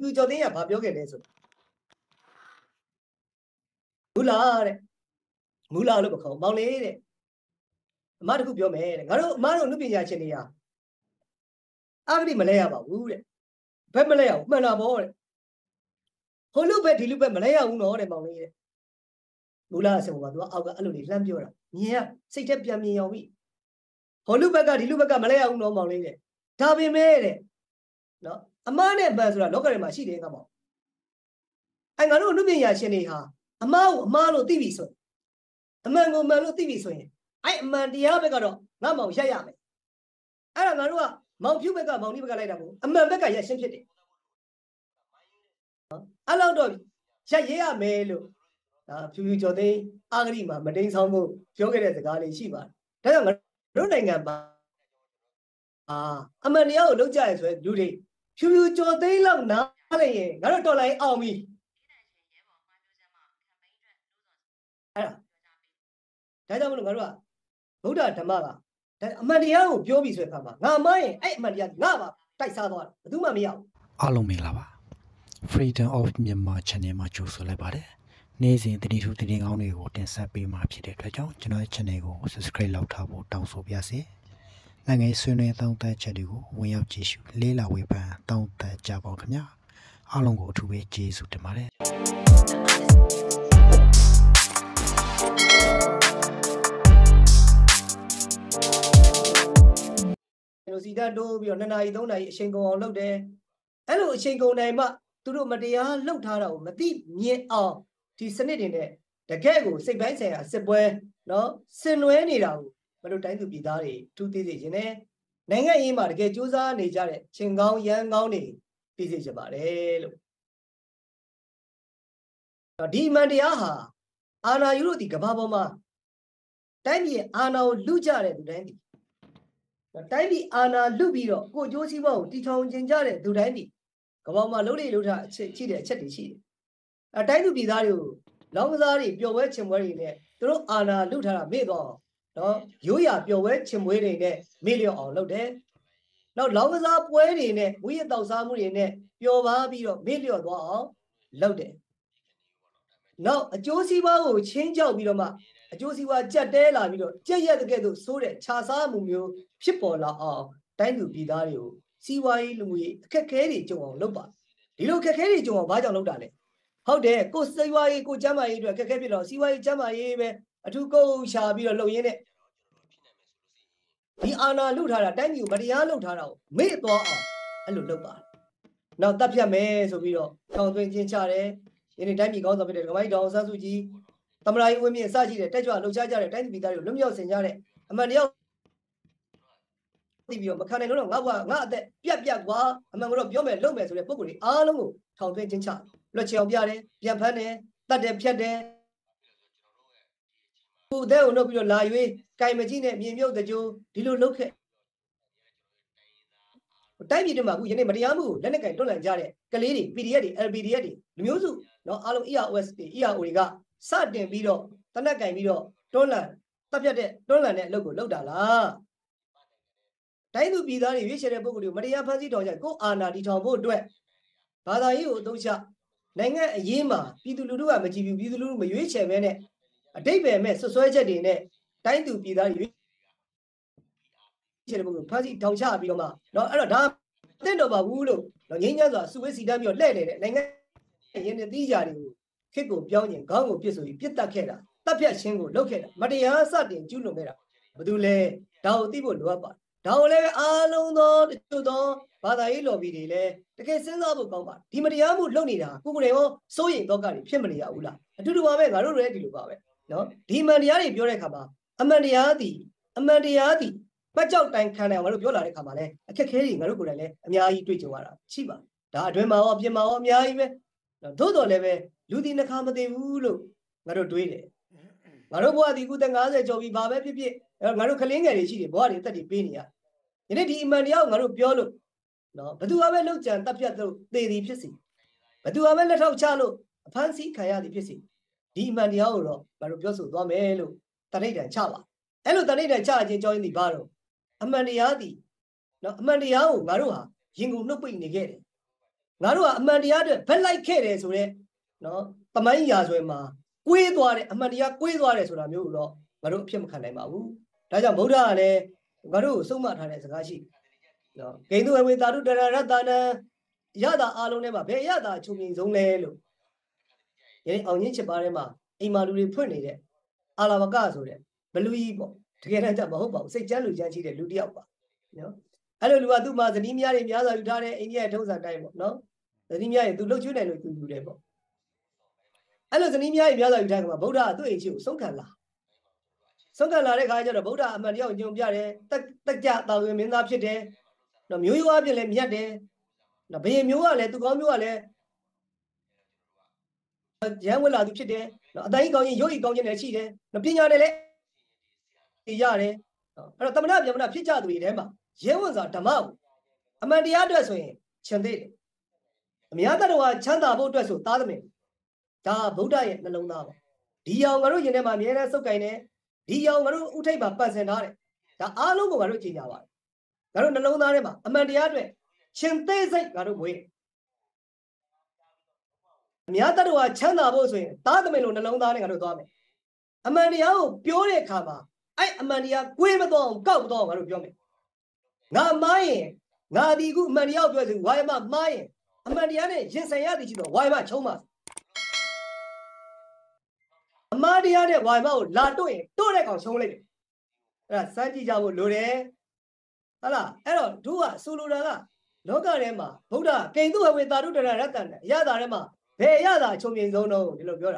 ပြူကျော်သိန်းကဘာပြောခဲ့လဲဆိုမူလာတဲ့မူလာလို့မခေါ်မောင်လေးတဲ့အမတခုပြောမယ်တဲ့ငါတို့အမတို့လူပညာရှင်တွေဟာအဂတိမလဲရပါဘူးတဲ့ဘက်မလဲရဘူးမှန်တာပေါ့တဲ့ဟိုလူပဲဒီလူပဲမလဲရဘူးနော်တဲ့မောင်လေးတဲ့မူလာအစင်ကသူကအောက်ကအဲ့လိုနေလှမ်းပြောတာမြင်ရစိတ်ထက်ပြန်မြင်အောင်ပြီဟိုလူဘက်ကဒီလူဘက်ကမလဲရဘူးနော်မောင်လေးတဲ့ဒါပင်မဲ့တဲ့နော်အမနဲ့အမှန်ဆိုတာလောကထဲမှာရှိတယ်ကမောင်အဲ့ငါတို့လူပညာရှင်တွေဟာအမကိုအမလို့သိပြီဆိုအမှန်ကိုမှန်လို့သိပြီဆိုရင်အဲ့အမှန်တရားဘက်ကတော့ငါမောင်ရက်ရမယ်အဲ့ဒါငါတို့ကမောင်ဖြူဘက်ကမောင်ဒီဘက်ကလိုက်တာမဟုတ်အမှန်ဘက်ကရက်ရှင်းဖြစ်တယ်အဲ့လောက်တော့ရက်ရရမယ်လို့ဒါဖြူဖြူကျော်သိန်းအာဂရိမှာမတိန်ဆောင်ဖို့ပြောခဲ့တဲ့စကားလေးရှိပါတယ်ဒါကြောင့်ငါတို့နိုင်ငံမှာအမှန်တရားကိုလုပ်ကြရဆိုရင်လူတွေဖြူဖြူကျော်သိန်းလောက်နားလိုက်ရင်ငါတို့တော်လိုက်အောင်ပြီအဲ့ဒါကြောင့်မလို့ငါတို့ကဗုဒ္ဓဓမ္မကအမှန်တရားကိုပြောပြီးဆိုတဲ့အခါမှာငါမရင်အဲ့အမှန်တရားငါပါတိုက်စားသွားတယ်ဘယ်သူမှမရဘူးအားလုံးမင်္ဂလာပါ Freedom of Myanmar Channel မှာကြိုဆိုလိုက်ပါတယ်နေ့စဉ်တတိထူးတတိကောင်းတွေကိုတင်ဆက်ပေးမှာဖြစ်တဲ့အတွက်ကြောင့်ကျွန်တော်ရဲ့ channel ကို subscribe လုပ်ထားဖို့တောင်းဆိုပါရစေနိုင်ငံဆွေးနွေးသုံးသပ်ချက်တွေကိုဝင်ရောက်ကြည့်ရှုလေးလာဝေဖန်တောင်းတကြပါခင်ဗျာအားလုံးကိုအထူးပဲကျေးဇူးတင်ပါတယ်စီတတိုးပြီးတော့2 နာရီ 3 နာရီအချိန်ကုန်အောင်လုပ်တယ်အဲ့လိုအချိန်ကုန်နိုင်မှသူတို့မတရားလှုပ်ထားတာကိုမသိမြင်အောင်ဒီစနစ်တွေနဲ့တကယ့်ကိုစိတ်ပိုင်းဆိုင်ရာစစ်ပွဲနော်ဆင်နွှဲနေတာကိုမတို့တိုင်းသူပြည်သားတွေထူးသေးစေခြင်းနဲ့နိုင်ငံရေးမှာတကယ်စူးစမ်းနေကြတဲ့ချင်းကောင်းရန်ကောင်းတွေသိစေချင်ပါတယ်လို့ဒီမှန်တရားဟာအာဏာယူလို့ဒီကမ္ဘာပေါ်မှာတိုင်းပြည်အာဏာကိုလူကြတဲ့သူတိုင်းဒီတိုင်းပြည်အာဏာလွတ်ပြီးတော့ကိုကျိုးစည်းပွားကိုတီထောင်ကျင်ကြတဲ့သူတိုင်းဒီကမ္ဘာမှာလုံးလေလုံးထားရှိတဲ့အချက်တွေရှိတယ်။တိုင်းသူပြည်သားတွေကိုလောင်းကစားတွေပျော်ပွဲချင်ပွဲတွေနဲ့သူတို့အာဏာလွတ်ထားတာမေ့သွားအောင်နော်ရိုးရာပျော်ပွဲချင်ပွဲတွေနဲ့မေ့လျော့အောင်လုပ်တယ်။နောက်လောင်းကစားပွဲတွေနဲ့ဝိရတောက်စားမှုတွေနဲ့ပျော်ပါပြီးတော့မေ့လျော့သွားအောင်လုပ်တယ်။နောက်အကျိုးစည်းပွားကိုချင်းကြောက်ပြီးတော့မှအကျိုးစီးပွားကြက်တဲလာပြီးတော့ကြက်ရက်တကယ်လို့ဆိုးတဲ့ခြာစားမှုမျိုးဖြစ်ပေါ်လာအောင်တိုင်းသူပြည်သားတွေကိုစီးပွားရေးလူမှုရေးအခက်အခဲတွေကြုံအောင်လုပ်ပါဒီလိုအခက်အခဲတွေကြုံအောင်ဘာကြောင့်လုပ်တာလဲဟုတ်တယ်ကိုစီးပွားရေးကိုကျန်းမာရေးအတွက်အခက်အခဲဖြစ်တော့စီးပွားရေးကျန်းမာရေးပဲအထူးကုန်းရှာပြီးတော့လုပ်ရင်းနဲ့ဒီအာဏာလုထားတာတိုင်းပြည်ကိုမတရားလုပ်ထားတာကိုမေ့သွားအောင်အဲ့လိုလုပ်ပါနောက်တပ်ဖြတ်မယ်ဆိုပြီးတော့ထောင်သွင်းချင်းချတယ်ယနေ့တိုင်းပြည်ကောင်းဆောင်ဖြစ်တဲ့ကမိုင်းတောင်ဆန်းစုကြည်သမရာကြီးဝင်းမြင့်စရှိတဲ့တက်ကြွလှုပ်ရှားကြတဲ့တိုင်းပြည်သားတွေကိုလွတ်မြောက်စေကြတဲ့အမှန်တရားသိပြီးတော့မခံနိုင်လို့ငါအသက်ပြတ်ကွာအမှန်ကတော့ပြောမယ်လုပ်မယ်ဆိုတဲ့ပုံကိုယ်တွေအားလုံးကိုထောင်သွင်းချင်းချလွတ်ချေအောင်ပြတယ်ပြန်ဖမ်းတယ်တတ်တယ်ဖြတ်တယ်ကိုယ်တဲ့ကိုနှုတ်ပြီးတော့လာရွေးကင်မကြီးနဲ့မြင်မြုပ်တကြိုးဒီလိုလုပ်ခဲ့တိုင်းပြည်တွေမှာအခုယနေ့မတရားမှုကိုလက်နက်ကင်တွန်းလှန်ကြတဲ့ကလေးတွေ PDF တွေ LPDF တွေလူမျိုးစုနော်အားလုံး EROS တွေ ERO တွေကစတင်ပြီးတော့တနက်ကင်ပြီးတော့တွန်းလှန်တပ်ဖြတ်တဲ့တွန်းလှန်တဲ့အလုပ်ကိုလုပ်တာလားတိုင်းသူပြည်သားတွေရွေးချယ်တဲ့ပုဂ္ဂိုလ်တွေကိုမတရားဖန်ဆီးထောင်ကြကိုအာဏာတည်ထောင်ဖို့အတွက်ဘာသာရေးကိုအသုံးချနိုင်ငံအရေးမှာပြည်သူလူထုကမကြည်ဘူးပြည်သူလူထုမရွေးချယ်ဘဲနဲ့အတိတ်ပဲမဲ့ဆွဆွဲချက်တွေနဲ့တိုင်းသူပြည်သားတွေရွေးချယ်တဲ့ပုဂ္ဂိုလ်ဖန်ဆီးထောင်ချပြီးတော့မှနော်အဲ့တော့ဒါသိတော့ပါဘူးလို့နော်ငြိမ်းချမ်းစွာစုဝေးစီတမ်းပြီးတော့လှည့်နေတဲ့နိုင်ငံရင်းနေသီးကြတွေကိုခစ်ကိုပြောင်းရင်ခေါင်းကိုပြစ်ဆိုပြီးပြစ်တက်ခဲ့တာတပ်ဖြတ်ခြင်းကိုလုပ်ခဲ့တာမတရားစတင်ကျူးလွန်ခဲ့တာဘာလို့လဲဒါကိုသိဖို့လိုအပ်ပါတယ်ဒါကိုလည်းအားလုံးသောတချို့သောဘာသာရေးလော်ဘီတွေလည်းတကယ်စဉ်းစားဖို့ကောင်းပါဒီမတရားမှုလုပ်နေတာကိုယ်ကိုယ်ရောစိုးရိမ်တော့ကတွေဖြစ်မနေရဘူးလားအတူတူပါပဲငါတို့လည်းဒီလိုပါပဲနော်ဒီမှန်တရားတွေပြောတဲ့အခါမှာအမှန်တရားသည်ပတ်ကြောက်တိုင်ခံတယ်ငါတို့ပြောလာတဲ့အခါမှာလည်းအခက်ခဲတွေငါတို့ကိုယ်တိုင်လည်းအများကြီးတွေ့ကြုံရတာရှိပါဒါအတွင်းမှာရောအပြင်မှာရောအများကြီးပဲသို့တော်လည်းပဲလူဒီနှခါမသိဘူးလို့ငါတို့တွေးတယ်ငါတို့ဘဝဒီခုသက်50ကျော်ပြီဘာပဲဖြစ်ဖြစ်ငါတို့ကလင်းငယ်တွေရှိတယ်ဘဝတွေတက်တွေပေးနေရယနေ့ဒီအမှန်တရားကိုငါတို့ပြောလို့နော်ဘသူကပဲလောက်ကြံတက်ပြတ်လို့သေသည်ဖြစ်စီဘသူကပဲလက်ထောက်ချလို့အဖမ်းဆီးခံရသည်ဖြစ်စီဒီအမှန်တရားကိုတော့ငါတို့ပြောဆိုသွားမယ်လို့တဏိဋ္ဌာန်ချပါအဲ့လိုတဏိဋ္ဌာန်ချခြင်းကြောင်းရင်းဒီဘာတော့အမှန်တရားသည်နော်အမှန်တရားကိုငါတို့ဟာရင်ကုန်နှုတ်ပိတ်နေခဲ့တယ်ငါတို့ကအမှန်တရားအတွက်ဘက်လိုက်ခဲ့တယ်ဆိုတော့နော်တမိုင်းရာဇဝင်မှာကွေးသွားတယ်အမှန်တရားကွေးသွားတယ်ဆိုတာမျိုးတော့ငါတို့အဖြစ်မခံနိုင်ပါဘူးဒါကြောင့်ဗုဒ္ဓကလည်းငါတို့ကိုဆုံးမထားတဲ့စကားရှိနော်ဂိန္ဓုဝေတာတုတရရတနာရတာအားလုံးထဲမှာဘယ်ရတာအချုပ်မြင်ဆုံးလဲလို့ယနေ့အောင်ချင်းချစ်ပါထဲမှာအိမ်မာလူတွေဖွင့်နေတဲ့အာလာဝကဆိုတဲ့ဘလူကြီးပေါ့တကယ်တမ်းကျမဟုတ်ပါဘူးစိတ်ကြမ်းလူကြမ်းရှိတဲ့လူတစ်ယောက်ပါနော်အဲ့လိုလူကသူ့မှာဇနီးမယားတွေများစွာယူထားတဲ့အိန္ဒိယထုံးစံတိုင်းပေါ့နော်ဇနီးမယားတွေသူလှုပ်ချွေးနိုင်လို့သူယူတယ်ပေါ့အဲ့လိုဇနီးမယားတွေများစွာယူထားတဲ့ကမှာဗုဒ္ဓကသူ့အိမ်ရှိကိုဆုံးခံလာတဲ့ခါကျတော့ဗုဒ္ဓအမှန်တရားကိုညွှန်ပြတယ်တက်ကြတာဝန်မင်းသားဖြစ်တယ်နော်မျိုးရိုးအပြင်လည်းမြတ်တယ်နော်ဘယင်မျိုးကလည်းသူကောင်းမျိုးကလည်းရန်ဝင်လာသူဖြစ်တယ်နော်အတိုင်းကောင်းရင်ရုပ်ဤကောင်းခြင်းလည်းရှိတယ်နော်ပညာနဲ့လည်းရတယ်အဲ့တော့တမနာဗျမနာဖြစ်ကြသူတွေထဲမှာရဲဝန်စွာဓမ္မကိုအမှန်တရားအတွက်ဆိုရင်ချင်သေးတယ်အများတတော်ချမ်းသာဖို့အတွက်ဆိုသားသမီးဒါဗုဒ္ဓရဲ့နှလုံးသားပါဒီအောင်ငါတို့ယင်ထဲမှာအမြဲတမ်းစုပ်ကိုင်နေဒီအောင်ငါတို့ဥထိပ်မှာပတ်စင်ထားတယ်ဒါအားလုံးကိုငါတို့ကြင်ညာပါတယ်ငါတို့နှလုံးသားထဲမှာအမှန်တရားအတွက်ရှင်သေးစိတ်ငါတို့မွေးအများတတော်ချမ်းသာဖို့ဆိုရင်သားသမီးလိုနှလုံးသားနဲ့ငါတို့သွားမယ်အမှန်တရားကိုပြောတဲ့အခါမှာအဲ့အမှန်တရားကွေးမတော့အောင်ကောက်မတော့အောင်ငါတို့ပြောမယ်ငါမားရင်ငါဒီခုအမှန်တရားကိုပြောစီဝါယမမားရင်အမှန်တရားနဲ့ရင်ဆိုင်ရသည်ရှိတော့ဝါယမချုံးပါအမှားတရားနဲ့ဝါယမကိုလာတို့ရင်တို့တဲ့ကောင်ချုံးလိုက်တယ်အဲ့ဒါစမ်းကြည့်ကြဖို့လိုတယ်ဟုတ်လားအဲ့တော့တို့ကဆိုလိုတာကလောကထဲမှာဗုဒ္ဓကိန္တုဝေတာတုတရရတ္တန်အရသာထဲမှာဘယ်အရသာအချုံမြင်ဆုံးတော့ဒီလိုပြောတာ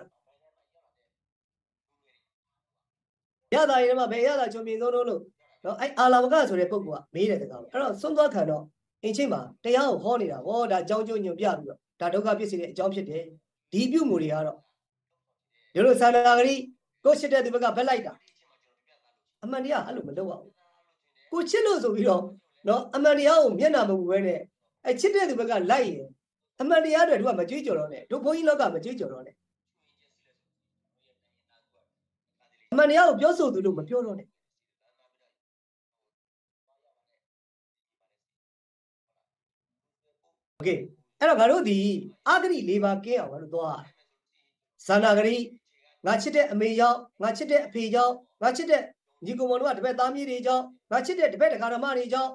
ရတာရင်မှာဘယ်ရတာချုံမြင်ဆုံးတော့လို့နော်အဲ့အာလာဝကဆိုတဲ့ပုဂ္ဂိုလ်ကမေးတဲ့စကားအဲ့တော့စွန့်သွားခံတော့အင်းချိန်မှာတရားကိုဟောနေတာဟောဒါအကြောင်းကျိုးညွန်ပြပြီးတော့ဒါဒုက္ခဖြစ်စေတဲ့အကြောင်းဖြစ်တယ်ဒီပြုမှုတွေကတော့ဒီလိုသန္တာဂရိကိုချစ်တဲ့ဒီဘက်ကဘက်လိုက်တာအမှန်တရားအဲ့လိုမလုပ်အောင်ကိုချစ်လို့ဆိုပြီးတော့နော်အမှန်တရားကိုမျက်နှာမမူဘဲနဲ့အဲ့ချစ်တဲ့ဒီဘက်ကလိုက်ရင်အမှန်တရားတွေတို့ကမကြွေးကြော်တော့နဲ့တို့ဘုန်းကြီးလောကမကြွေးကြော်တော့နဲ့အမှန်တရားကိုပြောဆိုသူတို့မပြောတော့နဲ့โอเคအဲ့တော့ငါတို့ဒီအာဂရိ၄ပါးကင်းအောင်ငါတို့သွားဇန္နာဂရိငါချစ်တဲ့အမေကြောင့်ငါချစ်တဲ့အဖေကြောင့်ငါချစ်တဲ့ညီကောင်မောင်တို့ကတပည့်သားမြေးတွေကြောင့်ငါချစ်တဲ့တပည့်တက္ကရာမတွေကြောင့်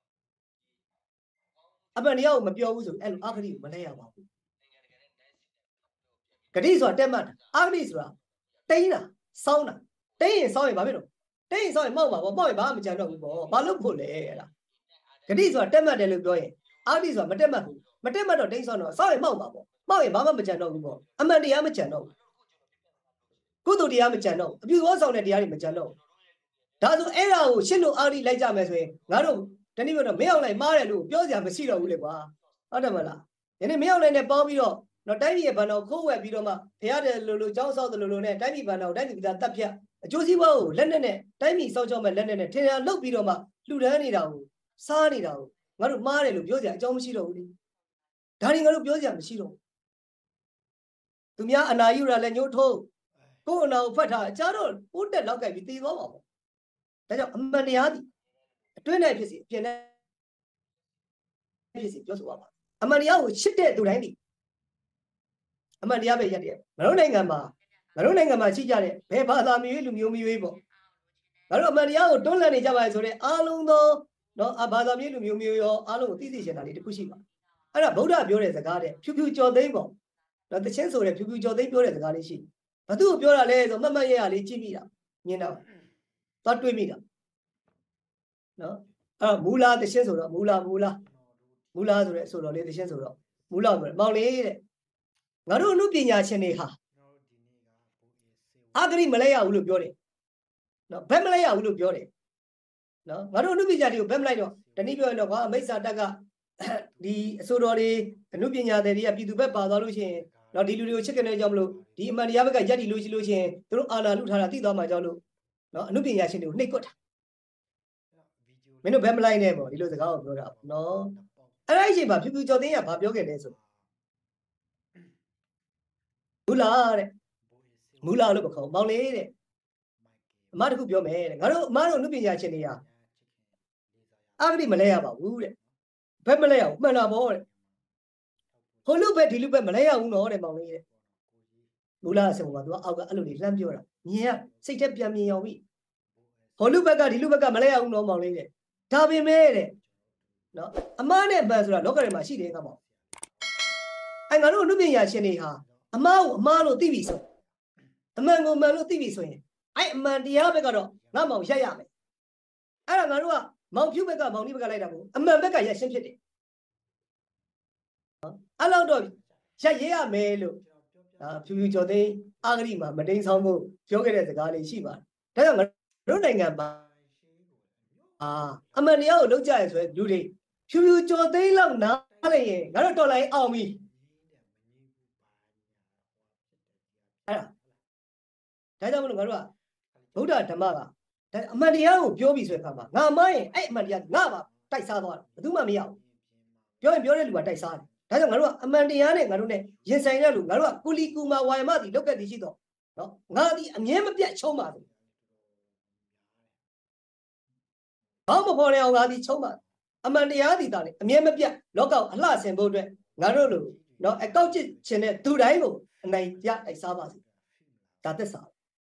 အမှန်တရားကိုမပြောဘူးဆိုအဲ့လိုအာဂရိကိုမလဲရပါဘူးဂရိဆိုတာတက်မှတ်တာအာဂရိဆိုတာတိန်းတာစောင်းတာတိန်းရင်စောင်းရင်ဘာဖြစ်လို့တိန်းရင်စောင်းရင်မောက်ပါပေါ့မောက်ရင်ဘာမှမကြံတော့ဘူးပေါ့ဘာလို့ဖို့လဲအဲ့ဒါဂရိဆိုတာတက်မှတ်တယ်လို့ပြောရင်အာဂရိဆိုတာမတက်မှတ်ဘူးမတက်မှတ်တော့တိန်းစောင်းတော့စောင်းရင်မောက်ပါပေါ့မောက်ရင်ဘာမှမကြံတော့ဘူးပေါ့အမှန်တရားမကြံတော့ဘူးကုသိုလ်တရားမကြံတော့အပြုသောဆောင်တဲ့တရားတွေမကြံတော့ဒါဆိုအဲ့ဒါကိုရှင်းလို့အာဂရိလိုက်ကြမယ်ဆိုရင်ငါတို့တနည်းပြောတော့မင်းအောင်လိုက်မားတယ်လို့ပြောစရာမရှိတော့ဘူးလေကွာဟုတ်တယ်မလားယနေ့မင်းအောင်လိုက်နဲ့ပေါင်းပြီးတော့တော့တိုင်းပြည်ရဲ့ဘဏ္ဍာကိုခိုးဝယ်ပြီးတော့မှဖရားတယ်လို့ကျောင်းဆောက်တယ်လို့နဲ့တိုင်းပြည်ဘဏ္ဍာကိုတိုင်းပြည်သားတက်ဖြတ်အကျိုးစီးပွားကိုလက်နဲ့တိုင်းပြည်စောက်ကြောက်မဲ့လက်နဲ့ထင်ရလုတ်ပြီးတော့မှလှူဒန်းနေတာကိုစားနေတာကိုငါတို့မားတယ်လို့ပြောစရာအကြောင်းမရှိတော့ဘူးလေဒါတွေငါတို့ပြောစရာမရှိတော့သူများအနာယူရလဲညှို့ထုတ်ကိုယ်အနာကိုဖတ်ထားအကြတော့ပိုးတက်လောက်ကြိုက်ပြီးတည်သွားပါပေါ့ဒါကြောင့်အမှန်တရားသည်အတွင်းနဲ့ဖြစ်စီအပြင်နဲ့ဖြစ်စီပြောဆိုပါပါအမှန်တရားကိုချစ်တဲ့သူတိုင်းဒီအမှန်တရားပဲရက်တယ်ငါတို့နိုင်ငံမှာရှိကြတဲ့ဘယ်ဘာသာမျိုးလူမျိုးမျိုးပေါ့ငါတို့အမှန်တရားကိုတွန်းလှန်နေကြပါလေဆိုတဲ့အားလုံးသောနော်ဘာသာမျိုးလူမျိုးမျိုးရောအားလုံးကိုသိသိချင်တာလေးတစ်ခုရှိပါအဲ့ဒါဗုဒ္ဓပြောတဲ့စကားတဲ့ဖြူဖြူကြော်သိမ်းပေါ့နော်တချင်းဆိုတဲ့ဖြူဖြူကြော်သိမ်းပြောတဲ့စကားလေးရှိဘာသူ့ကိုပြောတာလဲဆိုမှတ်ရရလေးကြည့်မိတာမြင်တော့သွားတွေးမိတာနော်အဲ့မူလာတချင်းဆိုတော့မူလာဆိုတဲ့ဆိုတော့လေတချင်းဆိုတော့မူလာဆိုတယ်မောင်လေးတဲ့ငါတို့အမှုပညာရှင်တွေဟာအာဂရိမလဲရဘူးလို့ပြောတယ်နော်ဘက်မလဲရဘူးလို့ပြောတယ်နော်ငါတို့အမှုပညာတွေကိုဘက်မလိုက်တော့တနည်းပြောရင်တော့ကွာမိစ္ဆာတက်ကဒီအစိုးတော်တွေအမှုပညာတွေကပြည်သူဘက်ပါသွားလို့ရှိရင်နော်ဒီလူတွေကိုချစ်ကနေကြောင့်မလို့ဒီအမှန်တရားဘက်ကရက်တည်လို့ရှိလို့ရှိရင်သူတို့အာဏာလုထားတာသိသွားမှကြောင့်လို့နော်အမှုပညာရှင်တွေကိုနှိပ်ကွက်တာမင်းတို့ဘက်မလိုက်နဲ့ပေါ့ဒီလိုစကားကိုပြောတာပေါ့နော်အဲ့ဒါအချိန်မှာဖြူဖြူကျော်သိန်းကဘာပြောခဲ့လဲဆိုမူလာလို့မခေါ်မောင်လေးတဲ့အမတခုပြောမယ်တဲ့ငါတို့အမတို့အမှုပညာရှင်တွေဟာအာဂရိမလဲရပါဘူးတဲ့ဘက်မလဲရဘူးမှန်တာပေါ့တဲ့ဟိုလူပဲဒီလူပဲမလဲရဘူးနော်တဲ့မောင်လေးတဲ့မူလာအစမှာသူကအောက်ကအဲ့လိုတွေလှမ်းပြောတာမြင်ရစိတ်ထက်ပြန်မြင်ရောက်ပြီဟိုလူဘက်ကဒီလူဘက်ကမလဲရဘူးနော်မောင်လေးတဲ့ဒါပေမဲ့တဲ့နော်အမားနဲ့မှန်ဆိုတာလောကထဲမှာရှိတယ်ကမောင်ငါတို့လူပညာရှင်တွေဟာအမားကိုအမားလို့သိပြီဆိုအမှန်ကိုမှန်လို့သိပြီဆိုရင်အမှန်တရားဘက်ကတော့ငါမောင်ရက်ရမယ်အဲ့ဒါငါတို့ကမောင်ဖြူဘက်ကမောင်ဒီဘက်ကလိုက်တာကိုအမှန်ဘက်ကရက်ရှင်းဖြစ်တယ်အဲ့လောက်တော့ရက်ရရမယ်လို့ဖြူဖြူကျော်သိန်းအာဂရိမှာမတိန်ဆောင်ဖို့ပြောခဲ့တဲ့စကားလေးရှိပါတယ်ဒါကြောင့်ငါတို့နိုင်ငံမှာအမှန်တရားကိုလုပ်ကြရဆိုရင်လူတွေဖြူဖြူကျော်သိန်းလောက်နားလိုက်ရင်ငါတို့တော်လိုက်အောင်ပြီအဲ့ဒါကြောင့်မလို့ငါတို့ကဗုဒ္ဓဓမ္မကအမှန်တရားကိုပြောပြီးဆိုတဲ့အခါမှာငါမရင်အဲ့အမှန်တရားငါပါတိုက်စားသွားတယ်ဘယ်သူမှမရဘူးပြောရင်ပြောတဲ့လူကတိုက်စားတယ်ဒါကြောင့်ငါတို့ကအမှန်တရားနဲ့ငါတို့နဲ့ရင်ဆိုင်တဲ့လူငါတို့ကကုလီကူမာဝါယမတိလောက်ကတည်ရှိတော့နော်ငါဒီအမြဲမပြတ်ချုံးပါဘူးဘာမှမဖော်ရအောင်ငါဒီချုံးပါအမှန်တရားဒီတာလေအမြဲမပြတ်လောကကိုအလှဆင်ဖို့အတွက်ငါတို့လိုနော်အကောက်ကျစ်ခြင်းတဲ့သူတိုင်းကိုအနိုင်ရတိုက်စားပါစေဒါသစ္စာ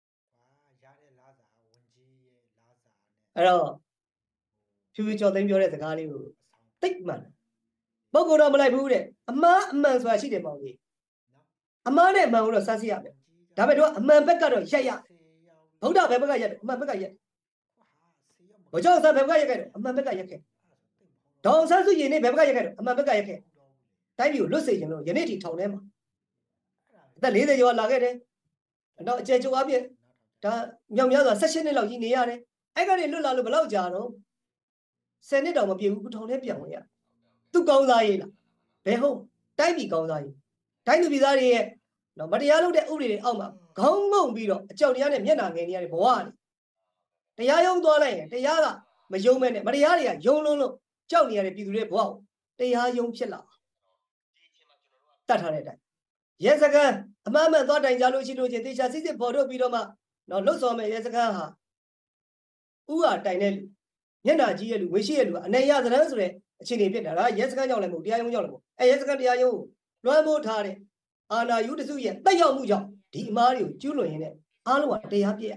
အဲ့တော့ဖြူဖြူကျော်သိမ်းပြောတဲ့စကားလေးကိုတိတ်မှန်ပုဂ္ဂိုလ်တော့မလိုက်ဘူးတဲ့အမှားအမှန်ဆိုတာရှိတယ်မောင်ကြီးအမှားနဲ့အမှန်ကိုတော့စမ်းစစ်ရမယ်ဒါပေမဲ့တို့အမှန်ဘက်ကတော့ရက်ရဗုဒ္ဓဘက်ကရက်တယ်အမှန်ဘက်ကရက်ဘုရားဆရာဘက်ကရက်ခဲ့တယ်အမှန်ဘက်ကရက်ခဲ့ဒေါအောင်ဆန်းစုကြည်နေဘက်ကရက်ခဲ့တယ်အမှန်ဘက်ကရက်ခဲ့တိုင်းပြည်ကိုလွတ်စေခြင်းလို့ယနေ့ထိထောင်ထဲမှာအသက်40ကျော်လာခဲ့တယ်တော့အကျယ်ကျော်အပြည့်ဒါမြောက်များစွာ16နှစ်လောက်ကြီးနေရတယ်အဲ့ကနေလွတ်လာလို့ဘယ်လောက်ကြာတော့10နှစ်တောင်မပြည့်ဘူးခုထောင်ထဲပြန်ဝင်ရသူကောင်းစားရေးလားဘယ်ဟုတ်တိုင်းပြည်ကောင်းစားရေးတိုင်းသူပြည်သားတွေရဲ့နော်မတရားလုပ်တဲ့ဥပဒေတွေအောက်မှာခေါင်းငုံပြီးတော့အကြောက်တရားနဲ့မျက်နှာငယ်နေရတဲ့ဘဝတွေတရားရုံးသွားလိုက်ရင်တရားကမယုံမဲ့နဲ့မတရားတွေကယုံလုံးလို့ကြောက်နေရတဲ့ပြည်သူတွေဘဝကိုတရားရုံးဖြစ်လာတတ်ထားတဲ့အတိုင်းရဲစခန်းအမှန်မှန်သွားတိုင်ကြလို့ရှိလို့ချင်းတေချာစစ်စစ်ပေါ်ထုတ်ပြီးတော့မှနော်လှုပ်ဆောင်မဲ့ရဲစခန်းဟာဥဟာတိုင်တဲ့လူမျက်နှာကြီးရဲ့လူဝေရှိရဲ့လူအနေရသရန်းဆိုတဲ့အခြေအနေဖြစ်တာဒါရဲစခန်းကြောင့်လည်းမဟုတ်တရားရုံးကြောင့်လည်းမဟုတ်ရဲစခန်းတရားရုံးကိုလွှမ်းမိုးထားတဲ့အာဏာယူတစုရဲ့တက်ရောက်မှုကြောင့်ဒီအမားတွေကိုကျူးလွန်ရင်းနဲ့အားလုံးကတရားပြည့်ရ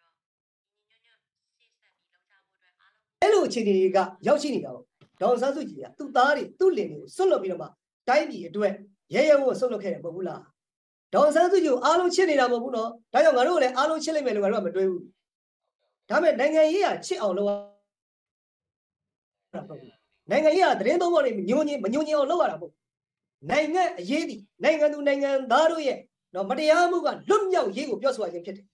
အဲ့လိုအခြေအနေတွေကရောက်ရှိနေတာပေါ့ဒေါအောင်ဆန်းစုကြည်ကသူ့သားတွေသူ့လင်တွေကိုဆွတ်လွတ်ပြီးတော့မှတိုင်းပြည်အတွက်ရဲရဲဝံ့ဆွတ်လွတ်ခဲ့တယ်မဟုတ်ဘူးလားဒေါအောင်ဆန်းစုကြည်ကိုအားလုံးချစ်နေတာမဟုတ်ဘူးနော်ဒါကြောင့်ငါတို့ကလည်းအားလုံးချစ်လိုက်မယ်လို့ငါတို့ကမတွေးဘူးဒါပေမဲ့နိုင်ငံရေးကချစ်အောင်လုပ်ရတာပေါ့နိုင်ငံရေးကသတင်းသုံးပေါ်နေညွန်ညင်မညွန်ညင်အောင်လုပ်ရတာပေါ့နိုင်ငံအရေးဒီနိုင်ငံသူနိုင်ငံသားတို့ရဲ့တော့မတရားမှုကလွတ်မြောက်ရေးကိုပြောဆိုရခြင်းဖြစ်တယ်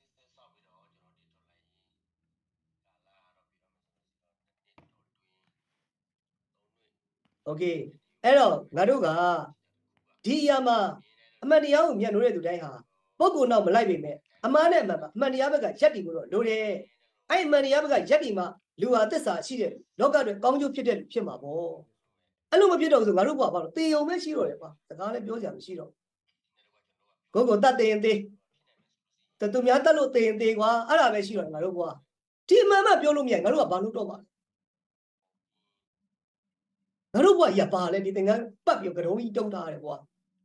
โอเคအဲ့တော့ငါတို့ကဒီအရာမှာအမှန်တရားကိုမြတ်လို့တဲ့သူတိုင်းဟာပုဂ္ဂိုလ်နောက်မလိုက်ပေမဲ့အမှားနဲ့အမှန်ပါအမှန်တရားဘက်ကရက်တီကိုတော့လိုတယ်အဲ့အမှန်တရားဘက်ကရက်တီမှာလူဟာသစ္စာရှိတဲ့လောကတွေကောင်းကျိုးဖြစ်တဲ့လူဖြစ်မှာပေါ့အဲ့လိုမဖြစ်တော့ဆိုငါတို့ကဘာလို့တေယုံပဲရှိတော့တယ်ကွာစကားလည်းပြောကြမရှိတော့ကိုတတ်တေရင်တေသူများတတ်လို့တေရင်တေကွာအဲ့ဒါပဲရှိတော့ငါတို့ကွာဒီအမှန်မှပြောလို့မရငါတို့ကဘာလို့တော့မှာငါတို့ဘွားရပါလေဒီသင်္ကန်းပတ်ပြီးကရုံးကြီးတုံးထားရတယ်ဘွား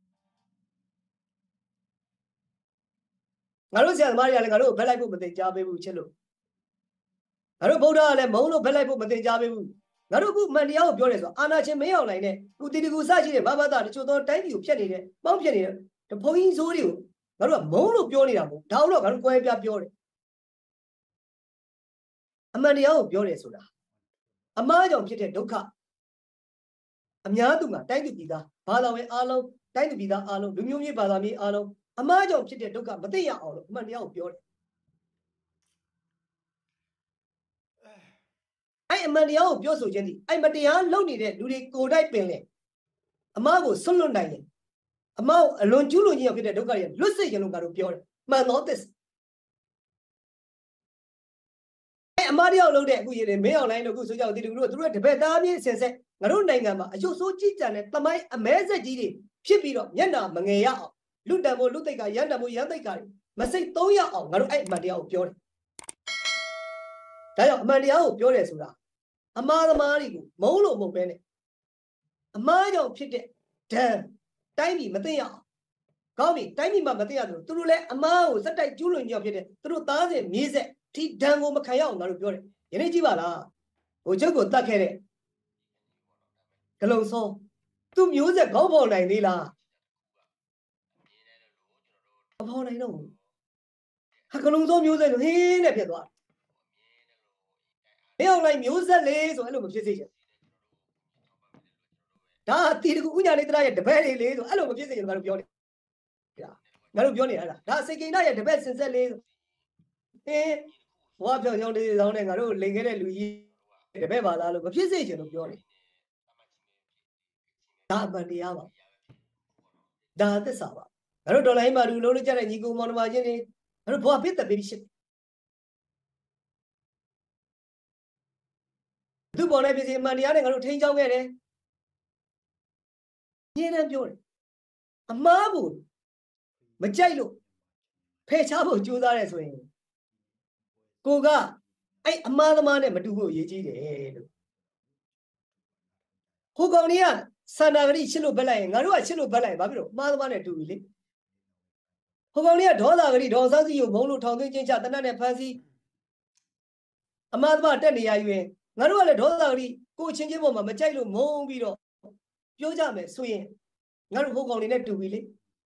ငါတို့ဆရာသမားတွေကလည်းငါတို့ကိုဖက်လိုက်ဖို့မတင်ကြားပေးဘူးချစ်လို့ငါတို့ဗုဒ္ဓကလည်းမုံလို့ဖက်လိုက်ဖို့မတင်ကြားပေးဘူးငါတို့ခုမှန်တရားကိုပြောတယ်ဆိုအာနာချင်းမင်းအောင်နိုင်တဲ့ကုတီတကူစရှိတဲ့ဘာဘာသာတချို့သောတိုင်းပြည်ကိုဖျက်နေတဲ့ပေါင်းဖျက်နေတဲ့တဖုံကြီးစိုးတွေကိုငါတို့ကမုံလို့ပြောနေတာမဟုတ်ဒါလို့ငါတို့ကွဲပြားပြောတယ်အမှန်တရားကိုပြောတယ်ဆိုတာအမှားကြောင့်ဖြစ်တဲ့ဒုက္ခအများသူကတိုင်းသူပြည်သားဘာသာဝင်အားလုံးတိုင်းသူပြည်သားအားလုံးလူမျိုးမျိုးဘာသာမျိုးအားလုံးအမှားကြောင့်ဖြစ်တဲ့ဒုက္ခမသိရအောင်လို့အမှန်တရားကိုပြောတယ်အဲ့အမှန်တရားကိုပြောဆိုခြင်းဒီအဲ့မတရားလုပ်နေတဲ့လူတွေကိုယ်တိုင်ပင်လေအမှားကိုဆွတ်လွတ်နိုင်ရင်အမှားကိုအလွန်ကျူးလွန်ခြင်းရောက်ဖြစ်တဲ့ဒုက္ခတွေလွတ်စေခြင်းလို့ငါတို့ပြောတယ်မှန်တော့သစ္စာအဲ့အမှားတရားလုပ်တဲ့အခုရည်မင်းအောင်လိုင်းတို့အခုဆိုကြတော့ဒီလူတို့သူတို့တပည့်သားမျိုးဆင်ဆက်ငါတို့နိုင်ငံမှာအယုတ်ဆိုးကြီးကြံတဲ့တမိုင်းအမဲဆက်ကြီးတွေဖြစ်ပြီးတော့မျက်နှာမငယ်ရအောင်လူတံဖို့လူသိက္ခာရန်တံဖို့ရန်သိက္ခာတွေမစိတ်သုံးရအောင်ငါတို့အဲ့အမှန်တရားကိုပြောတယ်ဒါကြောင့်အမှန်တရားကိုပြောတယ်ဆိုတာအမှားသမားတွေကိုမုန်းလို့မဟုတ်ပဲနဲ့အမှားကြောင့်ဖြစ်တဲ့ဒဏ်တိုင်းပြည်မသိရအောင်ကောင်းပြီတိုင်းပြည်မှာမသိရသူတို့လည်းအမားကိုစက်တိုက်ကျူးလွန်ကြောက်ဖြစ်တယ်သူတို့သားစဉ်မြေးဆက်ထိဒဏ်ကိုမခံရအောင်ငါတို့ပြောတယ်ယနေ့ကြည့်ပါလားဟိုကျုပ်ကိုတတ်ခဲ့တဲ့ဂလုံစောသူမျိုးဆက်ခေါင်းပေါ်နိုင်သေးလားမပေါ်နိုင်တော့ဘူးဟာဂလုံစောမျိုးဆက်ဆိုဟင်းနဲ့ဖြစ်သွားတယ်အောင်လိုက်မျိုးဆက်လေးဆိုအဲ့လိုမဖြစ်စေချင်ဒါတီတကူဥညာနေတရရဲ့တပည့်လေးဆိုအဲ့လိုမဖြစ်စေချင်ငါတို့ပြောတယ်ငါတို့ပြောနေတာဒါစိတ်ကိန်းရဲ့တပည့်စင်ဆက်လေးဘွားပြောင်ကြောင်းလေးဆောင်နဲ့ငါတို့လိန်ခဲ့တဲ့လူကြီးတပည့်ပါလားလို့မဖြစ်စေချင်လို့ပြောတယ်ဒါအမှန်တရားပါဒါသစ္စာပါငါတို့ဒေါ်လာမှာလူလုံးလို့ကြတဲ့ညီကိုမောင်နှမချင်းတွေငါတို့ဘွားပြစ်တဲ့ပေးရှစ်သူပေါ်တဲ့ပြည်စီအမှန်တရားနဲ့ငါတို့ထိန်းချောင်းခဲ့တယ်ညင်းနှံပြောတယ်အမားကိုမကြိုက်လို့ဖယ်ရှားဖို့ကြိုးစားရဲဆိုရင်ကိုကအဲ့အမားသမားနဲ့မတူဖို့ရည်ကြီးတယ်လို့ဟိုကောင်ကြီးကစန္ဒာဂတိချစ်လို့ဘက်လိုက်ရင်ငါတို့ကချစ်လို့ဘက်လိုက်ဘာဖြစ်လို့အမားသမားနဲ့တူပြီလေဟိုကောင်ကြီးကဒေါသဂတိဒေါ်စန်းစီကိုမုံလို့ထောင်သွင်းချင်းချတနတ်နဲ့ဖမ်းဆီးအမားသမားတက်နေရယူရင်ငါတို့ကလည်းဒေါသဂတိကိုချင်းချင်းပေါ်မှာမကြိုက်လို့မုံပြီးတော့ပြောကြမယ်ဆိုရင်ငါတို့ဟိုကောင်တွေနဲ့တူပြီလေ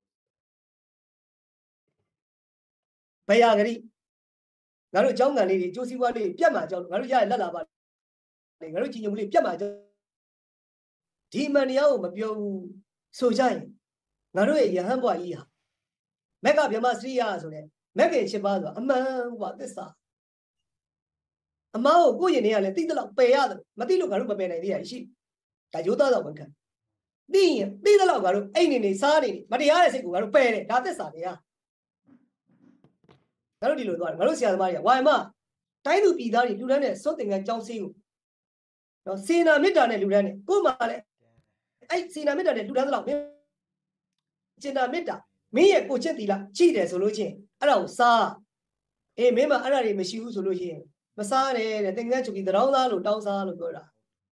ဘယာဂတိငါတို့အကြောင်းငံလေးတွေကျိုးစည်းပွားလေးပြတ်မှာကြောက်ငါတို့ရရလက်လာပါလေငါတို့ကြည်ညိုမှုလေးပြတ်မှာကြောက်ဒီမှန်တရားကိုမပြောဘူးဆိုကြရင်ငါတို့ရဲ့ယဟန်ဘွားကြီးဟာမက်ကဗြဟ္မစရိယဆိုတဲ့မက်ကင်7ပါးဆိုတာအမှန်ကွာသစ္စာအမားကိုကိုယ့်ရင်ထဲကလည်းသိသလောက်ပယ်ရတယ်မသိလို့ငါတို့မပယ်နိုင်သေးရရှိဒါရိုးသားတော့ဝန်ခံသိရင်သိသလောက်ငါတို့အိတ်နေနေစားနေနေမတရားတဲ့စိတ်ကိုငါတို့ပယ်တယ်ဒါသစ္စာတရားငါတို့ဒီလိုသွားတယ်ငါတို့ဆရာသမားတွေကဝိုင်မတိုင်းသူပြည်သားတွေလူတန်းနဲ့စွန့်တင်ကန်းကြောင်းစည်းကိုနော်စေနာမေတ္တာနဲ့လူတန်းနဲ့ကို့မှာလည်းအဲ့စေနာမေတ္တာနဲ့လူတန်းသလောက်စေနာမေတ္တာမင်းရဲ့ကိုချစ်တီလားချိတယ်ဆိုလို့ချင်းအဲ့ဒါကိုစားမင်းမအဲ့ဒါတွေမရှိဘူးဆိုလို့ရှိရင်မစားနဲ့တဲ့တင်ကန်းချုပ်ပြီးတောင်းစားလို့တောင်းစားလို့ပြောတာ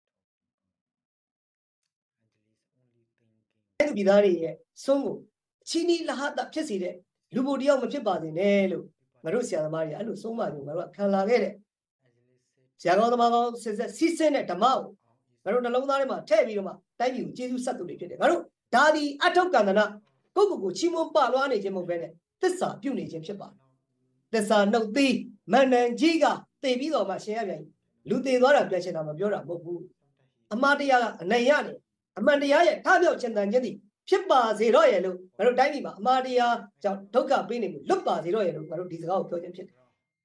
အဲ့ဒီပြည်သားတွေရဲ့ဆုံးကိုချီနီလဟတာဖြစ်စေတဲ့လူဘိုတယောက်မဖြစ်ပါစေနဲ့လို့ငါတို့ဆရာသမားတွေအဲ့လိုဆုံးမကြငါတို့ကခံလာခဲ့တဲ့ဆရာကောင်းသမားကောင်းစစ်စစ်စီးစင်းတဲ့ဓမ္မကိုငါတို့နှလုံးသားထဲမှာထည့်ပြီးတော့မှတိုင်းပြည်ကိုကျေးဇူးဆက်သူတွေဖြစ်တယ်ငါတို့ဒါဒီအထောက်ကန္တနာကိုချီးမွမ်းပလွှားနေခြင်းမဟုတ်ဘဲနဲ့သစ္စာပြုနေခြင်းဖြစ်ပါတယ်သစ္စာနှုတ်သီးမန္တန်ကြီးကတည်ပြီးတော့မှရှင်ရပြန်လူတည်သွားတာပြန်ရှင်တာမပြောတာမဟုတ်ဘူးအမှားတရားကအနိုင်ရနေအမှန်တရားရဲ့ထမြောက်ခြင်းတန်ခြင်းသည်ဖြစ်ပါစေတော့ရဲ့လို့ငါတို့တိုင်းပြည်မှာအမှားတရားကြောင့်ဒုက္ခပေးနေမှုလွတ်ပါစေတော့ရဲ့လို့ငါတို့ဒီစကားကိုပြောခြင်းဖြစ်တယ်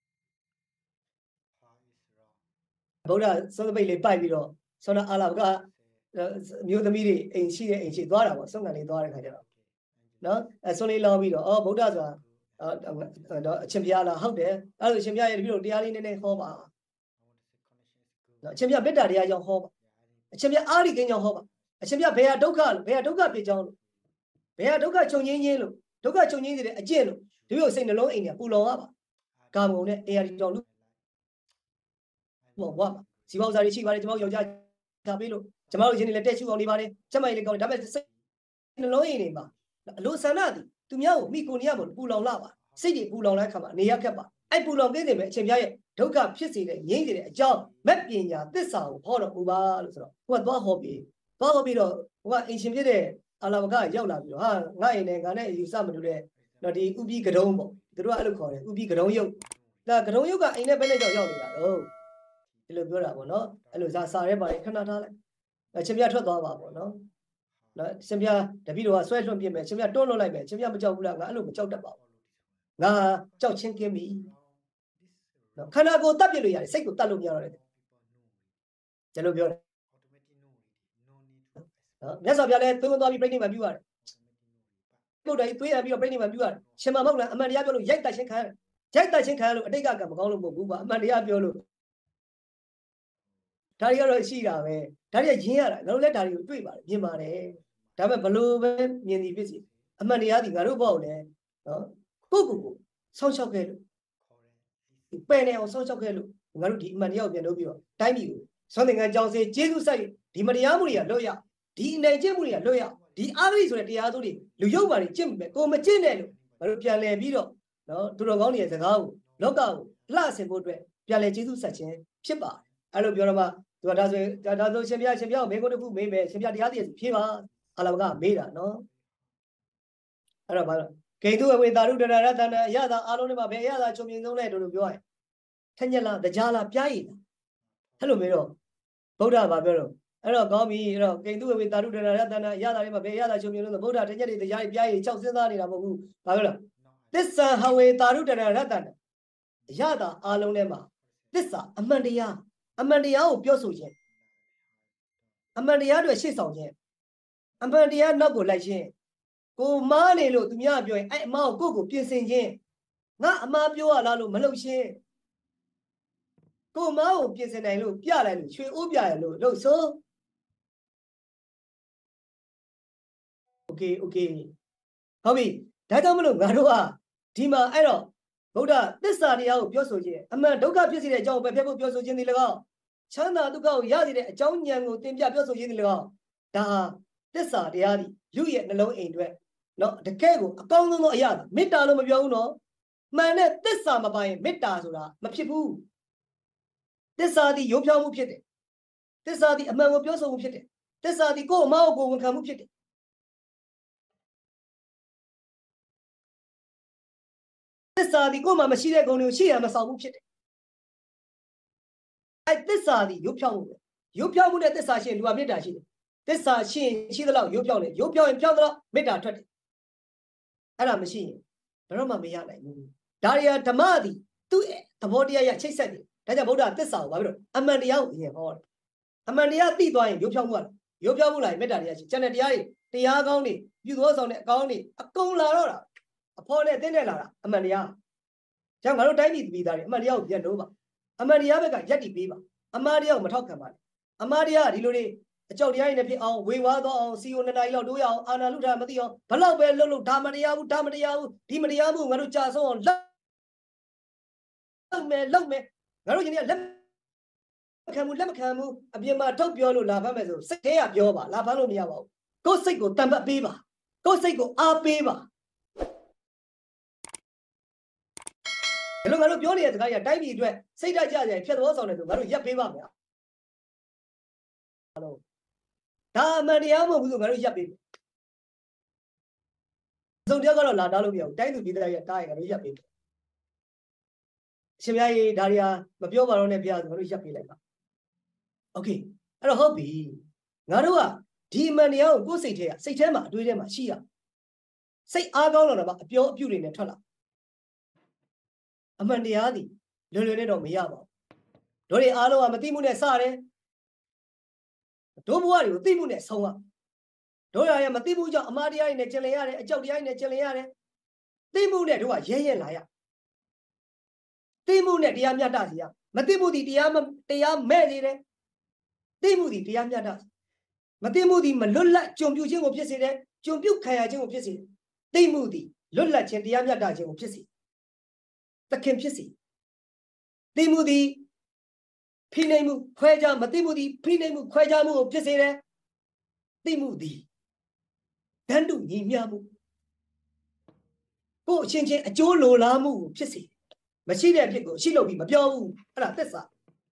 ဗုဒ္ဓသုံးသပိတ်လေးပိုက်ပြီးတော့ဆောနာအာလာကမျိုးသမီးတွေအိမ်ရှိတဲ့အိမ်ရှိသွားတာပေါ့ဆုံးကန်လေးသွားတဲ့ခါကျတော့နော်ဆွန်လေးလောင်းပြီးတော့ဗုဒ္ဓဆိုတာအရှင်ဘုရားလားဟုတ်တယ်အဲ့လိုအရှင်ဘုရားရဲ့တပည့်တော်တရားလေးနည်းနည်းဟောပါနော်အရှင်ဘုရားမေတ္တာတရားကြောင့်ဟောပါအရှင်ဘုရားအာရိကင်းကြောင့်ဟောပါအရှင်ဘုရားဘယ်ဟာဒုက္ခလို့ဘယ်ဟာဒုက္ခဖြစ်ကြောင်းလို့ဘယ်ဟာဒုက္ခချုပ်ငြိမ်းခြင်းလို့ဒုက္ခချုပ်ငြိမ်းစေတဲ့အကျင့်လို့ဒီလိုစိတ်နှလုံးအိမ်ကပူလောင်ရပါကာမဂုဏ်နဲ့တရားဒီတော်လို့ဘောဝါစီပေါင်းစားတွေရှိပါတယ်ကျွန်တော်ယောက်ျားထားပေးလို့ကျွန်တော်တို့ရင်းနေလက်တက်ချူအောင်နေပါတယ်ကျမကြီးလေးကောင်းတယ်ဒါပေမဲ့စိတ်နှလုံးအိမ်တွေမှာအလိုဆန္ဒသည်သူများကိုမိကိုနေရမို့ပူလောင်လာပါစိတ်တွေပူလောင်တဲ့အခါမှာနေရခက်ပါအဲ့ပူလောင်သိနေမယ်အရှင်ဘုရားရဲ့ဒုက္ခဖြစ်စေတဲ့ငြိမ်းစေတဲ့အကြောင်းမက်ပညာသစ္စာကိုဟောတော်မူပါလို့ဆိုတော့ဟိုကသွားဟောပြီးတော့ဟိုကအင်ရှင်ဖြစ်တဲ့အာလာဝကရောက်လာပြီးတော့ဟာငါအိမ်နဲ့ငါနဲ့ယူဆမတူတဲ့တော့ဒီဥပိကတုံးပေါ့သူတို့ကအဲ့လိုခေါ်တယ်ဥပိကတုံးယုတ်ဒါကတုံးယုတ်ကအိမ်နဲ့ပဲနဲ့တော့ရောက်နေတာတော့ဒီလိုပြောတာပေါ့နော်အဲ့လိုစာရဲပါခဏထားလိုက်ရှင်ပြထွက်သွားပါပေါ့နော်ရှင်ပြတပည့်တော်ကဆွဲလွှတ်ပြမယ်ရှင်ပြတွန်းလွှတ်လိုက်မယ်ရှင်ပြမကြောက်ဘူးလားငါအဲ့လိုမကြောက်တတ်ပါဘူးငါကြောက်ချင်းကင်းပြီနော်ခန္ဓာကိုယ်တတ်ပြလို့ရတယ်စိတ်ကိုတတ်လို့မရတော့တယ်ကျွန်တော်ပြောတယ်နော်မြတ်စွာဘုရားလည်းသွေးဝင်သွားပြီးပြိဋိနိဗ္ဗာန်ပြုရတယ်ပုဒ်တိုင်းသွေးရပြီးတော့ပြိဋိနိဗ္ဗာန်ပြုရတယ်ရှင်မမောက်လန်အမှန်တရားပြောလို့ရိုက်တတ်ချင်းခံရတယ်ရိုက်တတ်ချင်းခံရလို့အတိတ်ကမကောင်းလို့မဟုတ်ဘူးပါအမှန်တရားပြောလို့ဒါတွေကတော့ရှိတာပဲဒါတွေရင်းရတာငါတို့လည်းဒါတွေကိုတွေ့ပါတယ်မြင်ပါတယ်ဒါပေမဲ့ဘလို့ပဲမြင်သည်ဖြစ်စီအမှန်တရားဒီငါတို့ဘောက်လည်းနော်ကိုစောင့်ရှောက်ခဲ့လို့ပယ်နေအောင်စောင့်ရှောက်ခဲ့လို့ငါတို့ဒီအမှန်တရားကိုပြန်လုပ်ပြီးတော့တိုင်းပြည်ကိုစောင့်သင်္ကန်းကြောင်းစေကျေးဇူးစိုက်ဒီမတရားမှုတွေကလွတ်ရဒီအနိုင်ကျင့်မှုတွေကလွတ်ရဒီအာဂရိဆိုတဲ့တရားစိုးတွေလူရုပ်ပါတွေကျင့်မယ်ကိုမကျင့်နဲ့လို့ငါတို့ပြန်လည်ပြီးတော့နော်သူတော်ကောင်းတွေရဲ့စကားကိုလောကကိုလှဆင်ဖို့အတွက်ပြန်လည်ကျေးဇူးဆက်ခြင်းဖြစ်ပါတယ်အဲ့လိုပြောတော့မှသူကဒါဆိုရှင်ပြကိုမေးခွန်းတစ်ခုမေးမယ်ရှင်ပြတရားတည်းဖြေပါအာလဘကမေးတာနော်အဲ့တော့ဘာလို့ဂိန္ဓုအဝေတာရုတရရတနာအရသာအားလုံးတွေမှာဘယ်အရသာချုပ်မြင်ဆုံးလဲတို့ပြောရင်ထညက်လားတရားလားပြားရည်လားအဲ့လိုမျိုးတော့ဗုဒ္ဓဘာပြောတော့အဲ့တော့ကောင်းပြီအဲ့တော့ဂိန္ဓုအဝေတာရုတရရတနာအရသာတွေမှာဘယ်အရသာချုပ်မြင်လို့ဆိုဗုဒ္ဓထညက်တွေတရားတွေပြားရည်၆စဉ်းစားနေတာမဟုတ်ဘူးဘာပြောလဲသစ္စာဟဝေတာရုတရရတနာအရသာအားလုံးထဲမှာသစ္စာအမှန်တရားကိုပြောဆိုခြင်းအမှန်တရားတွေရှေ့ဆောင်ခြင်းအမှန်တရားနောက်ကိုလိုက်ခြင်းကိုမားနေလို့သူများပြောရင်အဲ့အမားကိုပြင်ဆင်ခြင်းငါအမားပြောရလားလို့မလုပ်ရှင်းကိုမားကိုပြင်ဆင်နိုင်လို့ပြလိုက်လို့ရွှေအိုးပြရလို့လို့ဆိုโอเคဟုတ်ပြီဒါကြောင့်မလို့ငါတို့ကဒီမှာအဲ့တော့ဗုဒ္ဓသစ္စာတရားကိုပြောဆိုခြင်းအမှန်ဒုက္ခဖြစ်စေတဲ့အကြောင်းကိုပဲဖျက်ဖို့ပြောဆိုခြင်းဒီ၎င်းချမ်းသာဒုက္ခကိုရစေတဲ့အကြောင်းဉာဏ်ကိုသင်ပြပြောဆိုခြင်းဒီ၎င်းဒါသစ္စာတရားဒီလူရဲ့နှလုံးအိမ်အတွက်နော်တကယ်ကိုအကောင်းဆုံးသောအရာမေတ္တာလို့မပြောဘူးနော်မှန်တဲ့သစ္စာမပါရင်မေတ္တာဆိုတာမဖြစ်ဘူးသစ္စာဒီရိုးဖြောင်းမှုဖြစ်တယ်သစ္စာဒီအမှန်ကိုပြောဆိုမှုဖြစ်တယ်သစ္စာဒီကိုယ့်အမောက်ကိုဝန်ခံမှုဖြစ်တယ်သစ္စာဒီကိုယ်မှာမရှိတဲ့ဂုဏ်တွေကိုရှိရမဆောင်မှုဖြစ်တယ်အဲ့သစ္စာဒီရိုးဖြောင်းမှုပဲရိုးဖြောင်းမှုနဲ့သစ္စာရှင်လူကမေတ္တာရှိတယ်သစ္စာရှင်ရှိသလောက်ရိုးဖြောင်းတယ်ရိုးဖြောင်းရင်ဖြောင်းသလောက်မေတ္တာထွက်တယ်အဲ့ဒါမရှိရင်ဘယ်တော့မှမရနိုင်ဘူးဒါရီယာဓမ္မသည်သူ့သဘောတရားရချိတ်ဆက်တယ်ဒါကြောင့်ဗုဒ္ဓသစ္စာကိုဘာဖြစ်လို့အမှန်တရားကိုအရင်ဟောတယ်အမှန်တရားသိသွားရင်ရိုးဖြောင်းမှုကရိုးဖြောင်းမှုလာရင်မေတ္တာတရားရှိကျန်တဲ့တရားတွေတရားကောင်းတွေပြုသောဆောင်တဲ့အကောင်းတွေအကုန်လာတော့တာအဖော်နဲ့တင်းနဲ့လာတာအမှန်တရားကြောင့်ငါတို့တိုင်းပြည်ပြည်သားတွေအမှန်တရားကိုပြန်လို့ပါအမှန်တရားဘက်ကယက်တည်ပေးပါအမှန်တရားကိုမထောက်ခံပါနဲ့အမှန်တရားဒီလိုတွေအကြောက်တရားတွေနဲ့ဖြစ်အောင်ဝေဝါးတော့အောင်စီယို2နာရီလောက်တိုးရအောင်အာနာလူထားမသိအောင်ဘလောက်ပဲလှုပ်လို့ဒါမတရားဘူးဒီမတရားဘူးငါတို့ကြာဆုံးအောင်လုပ်မယ်ငါတို့ယနေ့လက်မခံဘူးအပြင်မှာထုတ်ပြောလို့လာဖမ်းမယ်ဆိုစိတ်ထဲကပြောပါလာဖမ်းလို့မရပါဘူးကိုယ်စိတ်ကိုတံပတ်ပေးပါကိုယ်စိတ်ကိုအားပေးပါဘယ်လိုငါတို့ပြောနေတဲ့စကားကြီးတိုင်းပြည်အတွက်စိတ်ဓာတ်ကြကြဖြတ်သောဆောင်တယ်ဆိုငါတို့ရပ်ပေးပါမယ်ဒါအမှန်တရားမဟုတ်ဘူးဆိုငါတို့ရပ်ပေးမယ်စုံတရားကတော့လာတားလို့မရဘူးတိုင်းသူပြည်သားရဲ့တားရင်ငါတို့ရပ်ပေးမယ်အရှင်ဘုရားကြီးဒါရီယာမပြောပါတော့နဲ့ဘုရားဆိုငါတို့ရပ်ပေးလိုက်ပါโอเคအဲ့တော့ဟုတ်ပြီငါတို့ကဒီအမှန်တရားကိုကိုယ်စိတ်ထဲမှာအတွေးထဲမှာရှိရစိတ်အားကောင်းတော့တော့အပြောအပြုတွေနဲ့ထွက်လာအမှန်တရားသည်လွယ်လွယ်နဲ့တော့မရပါဘူးတို့တွေအားလုံးကမသိမှုနဲ့စတယ်တို့ဘဝတွေကိုသိမှုနဲ့ဆုံးရတို့ရရဲ့မသိမှုကြောင့်အမှားတရားတွေနဲ့ကျင်လည်ရတယ်အကြောက်တရားတွေနဲ့ကျင်လည်ရတယ်သိမှုနဲ့တို့ကရဲလာရသိမှုနဲ့တရားမျှတစီရမသိမှုသည်တရားမဲ့နေတယ်သိမှုသည်တရားမျှတမသိမှုသည်မလွတ်လပ်ကြုံပြုခြင်းကိုဖြစ်စေတယ်ကြုံပြုခံရခြင်းကိုဖြစ်စေတယ်သိမှုသည်လွတ်လပ်ခြင်းတရားမျှတခြင်းကိုဖြစ်စေသခင်ဖြစ်စေသိမှုသည်ဖိနှိပ်မှုခွဲခြားမသိမှုသည်ဖိနှိပ်မှုခွဲခြားမှုကိုဖြစ်စေတယ်သိမှုသည်တန်တုညီမျှမှုကိုယ်အချင်းချင်းအကျိုးလိုလားမှုကိုဖြစ်စေမရှိတဲ့အဖြစ်ကိုရှိလို့ပြီးမပြောဘူးအဲ့ဒါသစ္စာ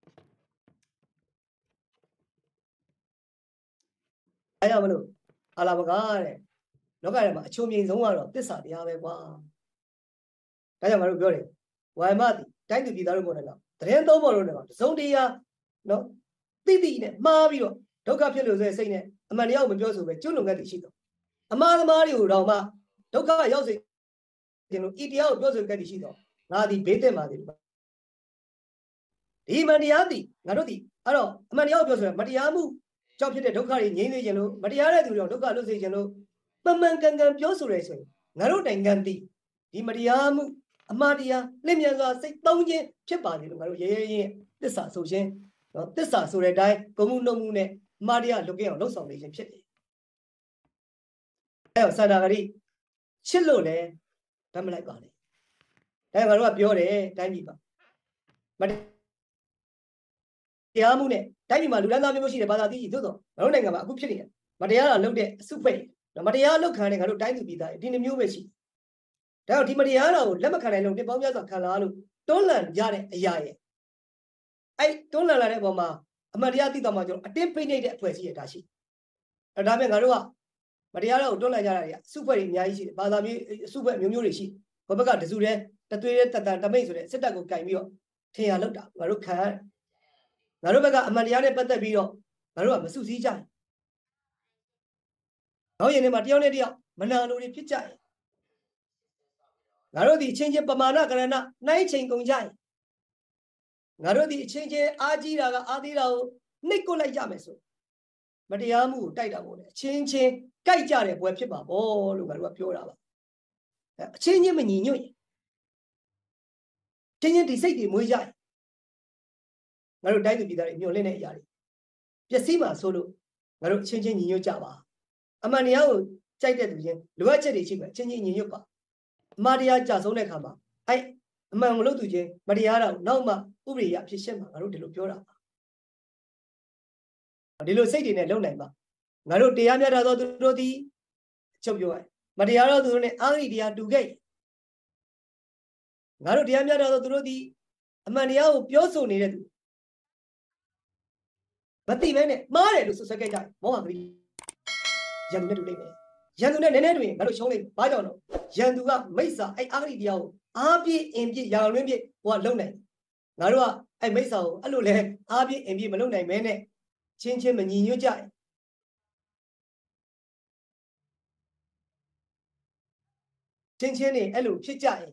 အဲ့ရမလို့အာလာဘကတဲ့လောကထဲမှာအချုံမြိန်ဆုံးကတော့သစ္စာတရားပဲကွာဒါကြောင့်ငါတို့ပြောတယ်ဝါယမတိတိုင်းသူပြည်သားတို့ပေါ်တယ်တော့တရင်သုံးပေါ်လို့လည်းတစုံတရားနော်တိတိနဲ့မှားပြီးတော့ဒုက္ခဖြစ်လို့ဆိုတဲ့စိတ်နဲ့အမှန်တရားကိုမပြောဆိုပဲကျွလွန်ခဲ့တည်ရှိတော့အမှားသမားတွေကိုတော့မှဒုက္ခရောက်စေခြင်းလို့ဤတရားကိုပြောဆိုခဲ့တည်ရှိတော့ငါဒီဘေးတက်ပါသေးတယ်ဒီမှန်တရားသည်ငါတို့ဒီအဲ့တော့အမှန်တရားကိုပြောဆိုရမတရားမှုကြောင့်ဖြစ်တဲ့ဒုက္ခတွေငြိမ်းစေခြင်းလို့မတရားတဲ့သူတွေဒုက္ခလွတ်စေခြင်းလို့မှန်ကန်ပြောဆိုရဲဆိုရင်ငါတို့နိုင်ငံသည်ဒီမတရားမှုအမှားတရားလင့်မြန်စွာစိတ်သုံးခြင်းဖြစ်ပါလေလို့ငါတို့ရဲသစ္စာဆိုခြင်းနော်သစ္စာဆိုတဲ့အတိုင်းဂုဏ်မှုနှုတ်မှုနဲ့အမှားတရားလွတ်ကင်းအောင်လှုပ်ဆောင်နေခြင်းဖြစ်တယ်အဲ့တော့သန္တာဂရိချစ်လို့လည်းဗတ်မလိုက်ပါနဲ့ဒါငါတို့ကပြောတယ်တိုင်းပြည်မှာမတရားမှုနဲ့တိုင်းပြည်မှာလူဒန်းသားမျိုးရှိတယ်ဘာသာတည်သို့သောငါတို့နိုင်ငံမှာအခုဖြစ်နေတယ်မတရားတာလုပ်တဲ့အစုပိတ်မတရားလောက်ခံတဲ့ငါတို့တိုင်းသူပြည်သားဒီနှမျိုးပဲရှိဒါကြောင့်ဒီမတရားတော်ကိုလက်မခံနိုင်လို့ဒီပေါင်းများစွာခံလာလို့တွန်းလှန်ကြတဲ့အရာရဲ့အဲ့တွန်းလှန်လာတဲ့အပေါ်မှာအမှန်တရားသိတော်မှာကျွန်တော်အတင်းဖိနှိပ်တဲ့အဖွဲ့အစည်းရတာရှိဒါပေမဲ့ငါတို့ကမတရားတော်ကိုတွန်းလှန်ကြတာတွေကစုဖွဲ့တွေအများကြီးရှိတယ်ဘာသာမျိုးစုဖွဲ့မျိုးတွေရှိဘဘကတစုတည်းတသွေးတည်းတတန်တမိတ်ဆိုတဲ့စစ်တပ်ကိုကင်ပြီးတော့ထင်ရလောက်တာငါတို့ခံရတယ်ငါတို့ဘက်ကအမှန်တရားနဲ့ပတ်သက်ပြီးတော့ငါတို့ကမစုစည်းကြဘူးနောက်ရင်ထဲမှာတယောက်နဲ့တယောက်မနာလိုတွေဖြစ်ကြရင်ငါတို့ဒီအချင်းချင်းပမာဏကရဏနိုင်ချိန်ကုန်ကြရင်ငါတို့ဒီအချင်းချင်းအားကြီးတာကအားသေးတာကိုနှိပ်ကွလိုက်ကြမယ်ဆိုမတရားမှုကိုတိုက်တာပေါ့လေအချင်းချင်းကြိုက်ကြတဲ့ဘွယ်ဖြစ်ပါဘောလို့ငါတို့ကပြောတာပါအချင်းချင်းမညီညွတ်ရင်ချင်းချင်းဒီစိတ်တွေမွေးကြရင်ငါတို့တိုင်းသူပြည်သားတွေညှို့လင်းတဲ့အရာတွေပျက်စီးမှာဆိုလို့ငါတို့အချင်းချင်းညီညွတ်ကြပါအမှန်တရားကိုကြိုက်တဲ့သူချင်းလိုအပ်ချက်တွေရှိမယ်အချင်းချင်းညီညွတ်ပါအမှားတရားကြဆုံးတဲ့ခါမှာအဲ့အမှန်ကိုလို့သူချင်းမတရားတော့နောက်မှဥပဒေရဖြစ်ရှင်းမှာငါတို့ဒီလိုပြောတာပါဒီလိုစိတ်တွေနဲ့လုံနိုင်ပါငါတို့တရားမျှတသောသူတို့သည်ချုပ်ပြောရမတရားသောသူတို့နဲ့အာဂိတရားတူခဲ့ငါတို့တရားမျှတသောသူတို့သည်အမှန်တရားကိုပြောဆိုနေတဲ့သူမသိပဲနဲ့မှားတယ်လို့ဆွဆွဲခဲ့ကြတယ်မောဟဂရိရန်သူနဲ့တူလိမ့်မယ်ရန်သူနဲ့နည်းနည်းတူရင်ငါတို့ရှုံးလိမ့်ဘာကြောင့်တော့ရန်သူကမိစ္ဆာအဲ့အာဂိတရားကိုအားပြည့်အင်ပြည့်ရာလွင်းပြည့်ဟိုကလုံနိုင်ငါတို့ကအဲ့မိစ္ဆာကိုအဲ့လိုလဲအားပြည့်အင်ပြည့်မလုံနိုင်မဲနဲ့ချင်းချင်းမညီညွတ်ကြရင်ချင်းချင်းနေအဲ့လိုဖြစ်ကြရင်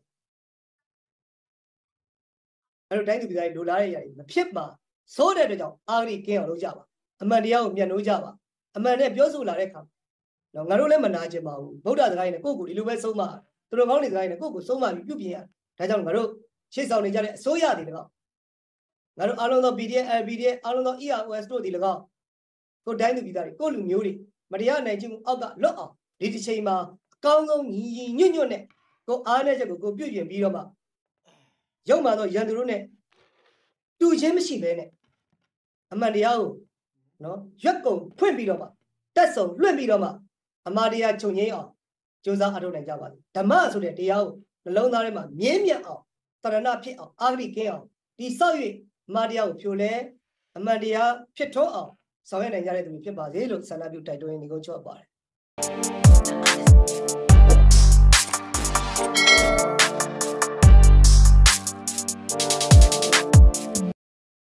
အဲ့လိုတိုင်းသူပြည်သားတွေလိုလားတဲ့ຢာတွေမဖြစ်ပါဆိုတဲ့အတွက်ကြောင့်အာဂိကင်းအောင်လုပ်ကြပါအမှန်တရားကိုမျက်နှိုးကြပါအမှန်နဲ့ပြောဆိုလာတဲ့အခါတော့ငါတို့လည်းမနာကျင်ပါဘူးဗုဒ္ဓစကားနဲ့ကိုယ့်ကိုဒီလိုပဲဆုံးမသူတို့ကောင်းတဲ့စကားနဲ့ကိုယ့်ကိုဆုံးမပြီးပြုပြင်ရဒါကြောင့်ငါတို့ရှေ့ဆောင်နေကြတဲ့အစိုးရတွေလည်းငါတို့အားလုံးသော PDF LPDF အားလုံးသော EROS တို့ဒီလည်းကိုတိုင်းသူပြည်သားတွေကိုလူမျိုးတွေမတရားနိုင်ခြင်းအောက်ကလွတ်အောင်ဒီတစ်ချိန်မှာအကောင်းဆုံးညီညွတ်ညွတ်နဲ့ကိုအားနဲ့ချက်ကိုပြုပြင်ပြီးတော့မှရုံမှတော့ရန်သူတို့နဲ့တူချင်းမရှိဘဲနဲ့အမှန်တရားကိုနော်ရွက်ကုန်ဖွင့်ပြီးတော့မှတက်ဆုံလွှင့်ပြီးတော့မှအမှားတရားချုပ်ငြိမ်းအောင်ကြိုးစားအထောက်နိုင်ကြပါစေဓမ္မဆိုတဲ့တရားကိုနှလုံးသားထဲမှာမြင်းမြတ်အောင်တရဏဖြစ်အောင်အာဂိကင်းအောင်ဒီဆောက်၍အမှားတရားကိုဖြိုလဲအမှန်တရားဖြစ်ထွန်းအောင်ဆောင်ရွက်နိုင်ကြတဲ့သူတွေဖြစ်ပါစေလို့ဆန္ဒပြုတိုက်တွန်းနေကုန်ချော့ပါတယ်